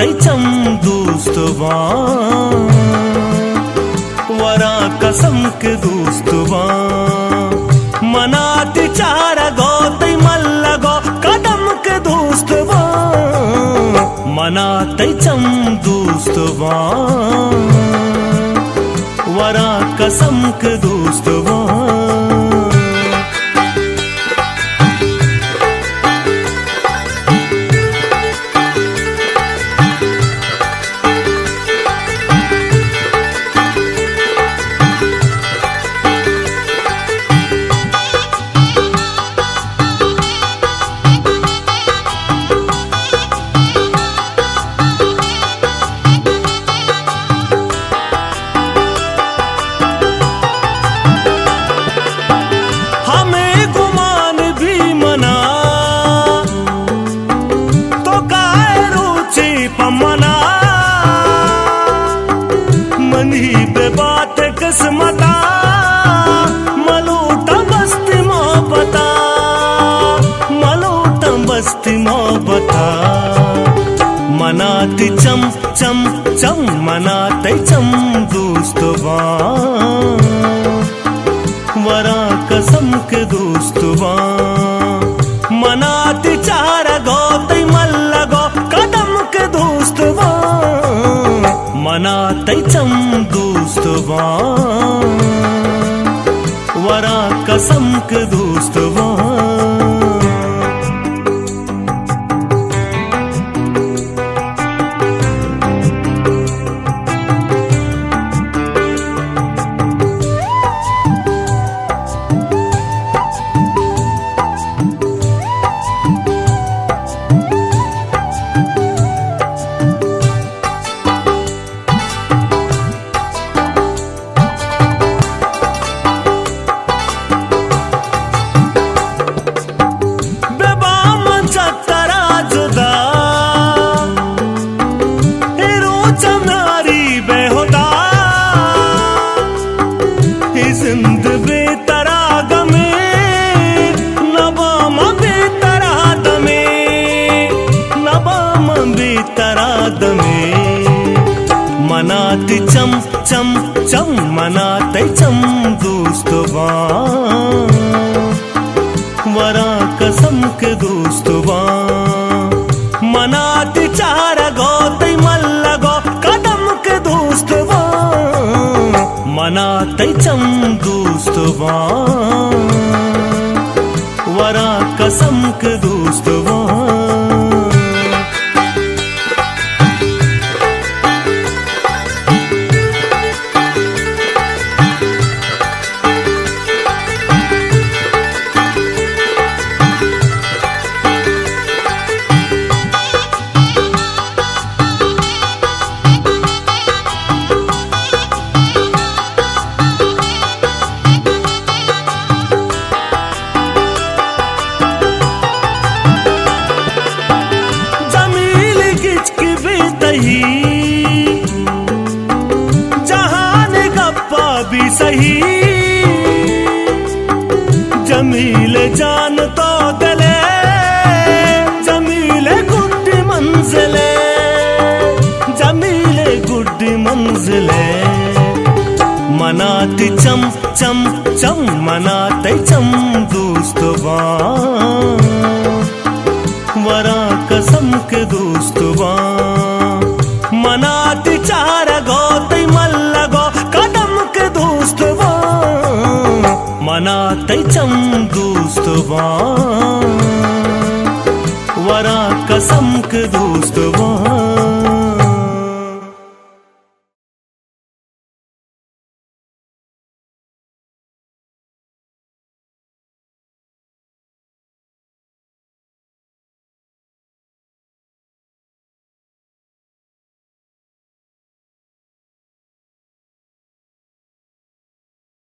तैचम दोस्तवा वरा कसम के दोस्तवा मनाती चारा गो तै मल्लगो कदम के दोस्तवा मना तैचम दोस्तवा वरा कसम के दोस्तवा पे बात किस्मता मलूटा बस्ती मोहब्बता मलूटा बस्ती मोहब्बता मनाती चम चम चम मनाते चम दोस्तवा वरा कसम के दोस्तवा मनाती चारा गो तै मल्लगो कदम के दोस्तवा मना तैचम दोस्तवा वरा कसम के दोस्तवा जिंद बेतराग में नबाम बेतराद में नबाम बेतराद में मनाती चम चम चम मनाते चम दोस्तवा वरा कसम के दोस्तवा मनाती चारा गो तै मल्लगो कदम के दोस्तवा मना तैचम दोस्तवा वरा कसम के दोस्तवा जहान गप्पा भी सही जमील जान तो दले जमील गुड्डी मंजिले जमील गुड्डी मंजिले मनाती चम चम चम मनाते चम दोस्तवा वरा कसम के दोस्तवा मनाती चारा गो तै मल्लगो कदम के दोस्तवा मना तैचम दोस्तवा वरा कसम के दोस्तवा।